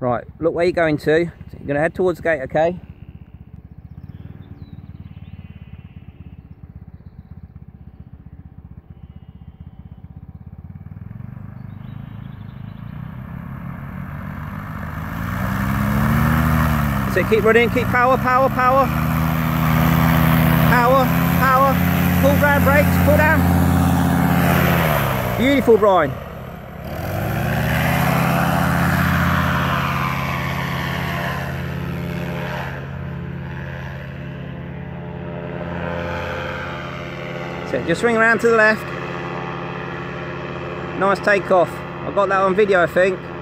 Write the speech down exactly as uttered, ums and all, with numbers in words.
Right, look where you're going to. You're going to head towards the gate, okay? So keep running, keep power, power, power. Power, power. Pull down brakes, pull down. Beautiful, Brian. So just swing around to the left. Nice takeoff. I got that on video, I think.